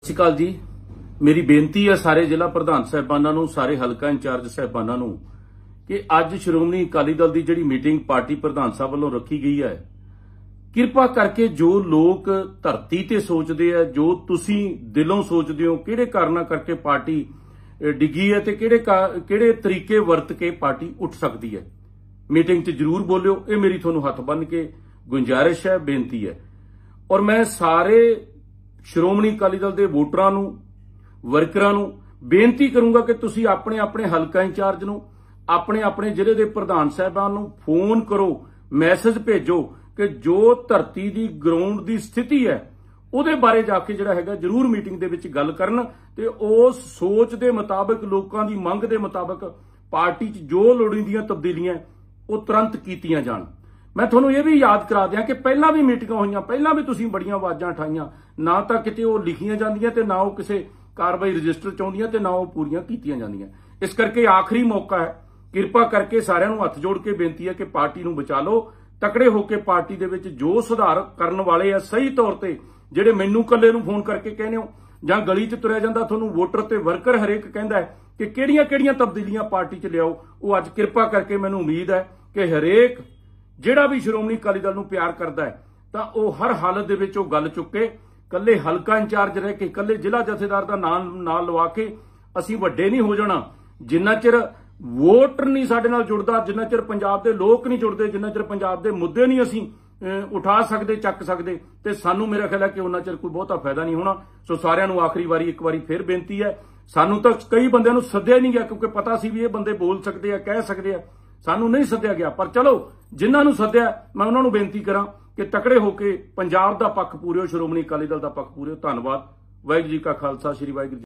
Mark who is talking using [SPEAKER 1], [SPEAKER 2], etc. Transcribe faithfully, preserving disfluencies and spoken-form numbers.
[SPEAKER 1] ਸਤਿ ਸ਼੍ਰੀ ਅਕਾਲ ਜੀ। ਮੇਰੀ ਬੇਨਤੀ ਹੈ ਸਾਰੇ ਜ਼ਿਲ੍ਹਾ ਪ੍ਰਧਾਨ ਸਾਹਿਬਾਨਾਂ ਨੂੰ, ਸਾਰੇ ਹਲਕਾ ਇੰਚਾਰਜ ਸਾਹਿਬਾਨਾਂ ਨੂੰ ਕਿ ਅੱਜ ਸ਼੍ਰੋਮਣੀ ਅਕਾਲੀ ਦਲ ਦੀ ਜਿਹੜੀ ਮੀਟਿੰਗ ਪਾਰਟੀ ਪ੍ਰਧਾਨ ਸਾਹਿਬ ਵੱਲੋਂ ਰੱਖੀ ਗਈ ਹੈ, ਕਿਰਪਾ ਕਰਕੇ ਜੋ ਲੋਕ ਧਰਤੀ ਤੇ ਸੋਚਦੇ ਆ, ਜੋ ਤੁਸੀਂ ਦਿਲੋਂ ਸੋਚਦੇ ਹੋ ਕਿਹੜੇ ਕਾਰਨਾਂ ਕਰਕੇ ਪਾਰਟੀ ਡਿੱਗੀ ਹੈ ਤੇ ਕਿਹੜੇ ਕਿਹੜੇ ਤਰੀਕੇ ਵਰਤ ਕੇ ਪਾਰਟੀ ਉੱਠ ਸਕਦੀ ਹੈ, ਮੀਟਿੰਗ 'ਚ ਜ਼ਰੂਰ ਬੋਲਿਓ। ਇਹ ਮੇਰੀ ਤੁਹਾਨੂੰ ਹੱਥ ਬੰਨ੍ਹ ਕੇ ਗੁੰਜਾਰਿਸ਼ ਹੈ, ਬੇਨਤੀ ਹੈ। ਔਰ ਮੈਂ ਸਾਰੇ ਸ਼੍ਰੋਮਣੀ ਅਕਾਲੀ ਦਲ ਦੇ ਵੋਟਰਾਂ ਨੂੰ, ਵਰਕਰਾਂ ਨੂੰ ਬੇਨਤੀ ਕਰੂੰਗਾ ਕਿ ਤੁਸੀਂ ਆਪਣੇ ਆਪਣੇ ਹਲਕਾ ਇੰਚਾਰਜ ਨੂੰ, ਆਪਣੇ ਆਪਣੇ ਜ਼ਿਲ੍ਹੇ ਦੇ ਪ੍ਰਧਾਨ ਸਾਹਿਬਾਨ ਨੂੰ ਫੋਨ ਕਰੋ, ਮੈਸੇਜ ਭੇਜੋ ਕਿ ਜੋ ਧਰਤੀ ਦੀ ਗਰਾਊਂਡ ਦੀ ਸਥਿਤੀ ਹੈ ਉਹਦੇ ਬਾਰੇ ਜਾ ਕੇ ਜਿਹੜਾ ਹੈਗਾ ਜ਼ਰੂਰ ਮੀਟਿੰਗ ਦੇ ਵਿੱਚ ਗੱਲ ਕਰਨ ਤੇ ਉਸ ਸੋਚ ਦੇ ਮੁਤਾਬਕ, ਲੋਕਾਂ ਦੀ ਮੰਗ ਦੇ ਮੁਤਾਬਕ ਪਾਰਟੀ 'ਚ ਜੋ ਲੋੜੀਂਦੀਆਂ ਤਬਦੀਲੀਆਂ ਉਹ ਤੁਰੰਤ ਕੀਤੀਆਂ ਜਾਣ। ਮੈਂ ਤੁਹਾਨੂੰ ਇਹ ਵੀ ਯਾਦ ਕਰਾ ਦਿਆਂ ਕਿ ਪਹਿਲਾਂ ਵੀ ਮੀਟਿੰਗਾਂ ਹੋਈਆਂ, ਪਹਿਲਾਂ ਵੀ ਤੁਸੀਂ ਬੜੀਆਂ ਆਵਾਜ਼ਾਂ ਉਠਾਈਆਂ, ਨਾ ਤਾਂ ਕਿਤੇ ਉਹ ਲਿਖੀਆਂ ਜਾਂਦੀਆਂ ਤੇ ਨਾ ਉਹ ਕਿਸੇ ਕਾਰਵਾਈ ਰਜਿਸਟਰ 'ਚ ਆਉਂਦੀਆਂ ਤੇ ਨਾ ਉਹ ਪੂਰੀਆਂ ਕੀਤੀਆਂ ਜਾਂਦੀਆਂ। ਇਸ ਕਰਕੇ ਆਖਰੀ ਮੌਕਾ ਹੈ, ਕਿਰਪਾ ਕਰਕੇ ਸਾਰਿਆਂ ਨੂੰ ਹੱਥ ਜੋੜ ਕੇ ਬੇਨਤੀ ਹੈ ਕਿ ਪਾਰਟੀ ਨੂੰ ਬਚਾ ਲਓ। ਤਕੜੇ ਹੋ ਕੇ ਪਾਰਟੀ ਦੇ ਵਿੱਚ ਜੋ ਸੁਧਾਰ ਕਰਨ ਵਾਲੇ ਆ, ਸਹੀ ਤੌਰ ਤੇ ਜਿਹੜੇ ਮੈਨੂੰ ਇਕੱਲੇ ਨੂੰ ਫੋਨ ਕਰਕੇ ਕਹਿੰਦੇ ਹੋ ਜਾਂ ਗਲੀ 'ਚ ਤੁਰਿਆ ਜਾਂਦਾ ਤੁਹਾਨੂੰ ਵੋਟਰ ਤੇ ਵਰਕਰ ਹਰੇਕ ਕਹਿੰਦਾ ਹੈ ਕਿ ਕਿਹੜੀਆਂ ਕਿਹੜੀਆਂ ਤਬਦੀਲੀਆਂ ਪਾਰਟੀ 'ਚ ਲਿਆਓ, ਉਹ ਅੱਜ ਕਿਰਪਾ ਕਰਕੇ ਮੈਨੂੰ ਉਮੀਦ ਹੈ ਕਿ ਹਰੇਕ ਜਿਹੜਾ ਵੀ ਸ਼੍ਰੋਮਣੀ ਅਕਾਲੀ ਦਲ ਨੂੰ ਪਿਆਰ ਕਰਦਾ ਹੈ ਤਾਂ ਉਹ ਹਰ ਹਾਲਤ ਦੇ ਵਿੱਚ ਉਹ ਗੱਲ ਚੁੱਕੇ। ਕੱਲੇ ਹਲਕਾ ਇੰਚਾਰਜ ਰਹਿ ਕੇ, ਕੱਲੇ ਜ਼ਿਲ੍ਹਾ ਜਥੇਦਾਰ ਦਾ ਨਾਮ ਨਾਲ ਲਵਾ ਕੇ ਅਸੀਂ ਵੱਡੇ ਨਹੀਂ ਹੋ ਜਾਣਾ। ਜਿੰਨਾ ਚਿਰ ਵੋਟਰ ਨਹੀਂ ਸਾਡੇ ਨਾਲ ਜੁੜਦਾ, ਜਿੰਨਾ ਚਿਰ ਪੰਜਾਬ ਦੇ ਲੋਕ ਨਹੀਂ ਜੁੜਦੇ, ਜਿੰਨਾ ਚਿਰ ਪੰਜਾਬ ਦੇ ਮੁੱਦੇ ਨਹੀਂ ਅਸੀਂ ਉਠਾ ਸਕਦੇ, ਚੱਕ ਸਕਦੇ, ਤੇ ਸਾਨੂੰ ਮੇਰਾ ਖਿਆਲ ਹੈ ਕਿ ਉਹਨਾਂ ਚਿਰ ਕੋਈ ਬਹੁਤਾ ਫਾਇਦਾ ਨਹੀਂ ਹੋਣਾ। ਸੋ ਸਾਰਿਆਂ ਨੂੰ ਆਖਰੀ ਵਾਰੀ ਇੱਕ ਵਾਰੀ ਫਿਰ ਬੇਨਤੀ ਹੈ, ਸਾਨੂੰ ਤਾਂ ਕਈ ਬੰਦਿਆਂ ਨੂੰ ਸੱਦਿਆ ਨਹੀਂ ਗਿਆ ਕਿਉਂਕਿ ਪਤਾ ਸੀ ਵੀ ਇਹ ਬੰਦੇ ਬੋਲ ਸਕਦੇ ਆ, ਕਹਿ ਸਕਦੇ ਆ, ਸਾਨੂੰ ਨਹੀਂ ਸੱਦਿਆ ਗਿਆ। ਪਰ ਚਲੋ ਜਿਨ੍ਹਾਂ ਨੂੰ ਸੱਦਿਆ ਮੈਂ ਉਹਨਾਂ ਨੂੰ ਬੇਨਤੀ ਕਰਾਂ ਕਿ ਤਕੜੇ ਹੋ ਕੇ ਪੰਜਾਬ ਦਾ ਪੱਖ ਪੂਰਿਓ, ਸ਼੍ਰੋਮਣੀ ਅਕਾਲੀ ਦਲ ਦਾ ਪੱਖ ਪੂਰਿਓ। ਧੰਨਵਾਦ। ਵਾਹਿਗੁਰੂ ਜੀ ਕਾ ਖਾਲਸਾ, ਸ੍ਰੀ ਵਾਹਿਗੁਰੂ।